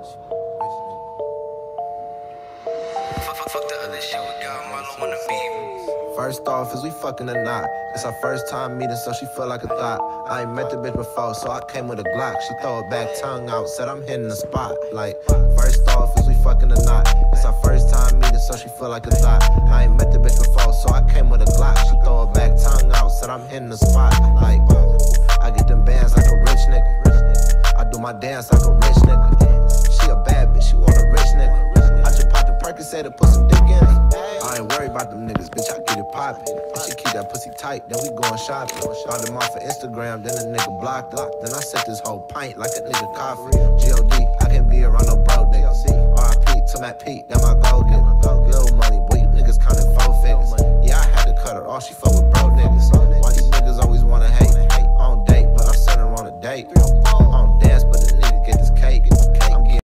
Fuck the other shit with God, Marlon on the beat. First off, is we fucking or not? It's our first time meeting, so she feel like a thought. I ain't met the bitch before, so I came with a Glock. She throw her back tongue out, said I'm hitting the spot. Like, first off, is we fucking or not? It's our first time meeting, so she feel like a thought. I ain't met the bitch before, so I came with a Glock. She throw her back tongue out, said I'm hitting the spot. Like, I get them bands like a rich nigga. I do my dance like a rich nigga. She a bad bitch, she want a rich nigga. I just popped the Percocet to put some dick in it. I ain't worried about them niggas, bitch, I get it poppin'. And she keep that pussy tight, then we goin' shopping. Bought them off of Instagram, then the nigga blocked. Then I set this whole pint like a nigga coffee. G.O.D.